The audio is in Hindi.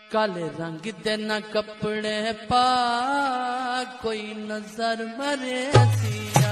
काले रंग दे ना कपड़े पा कोई नजर मरे सी।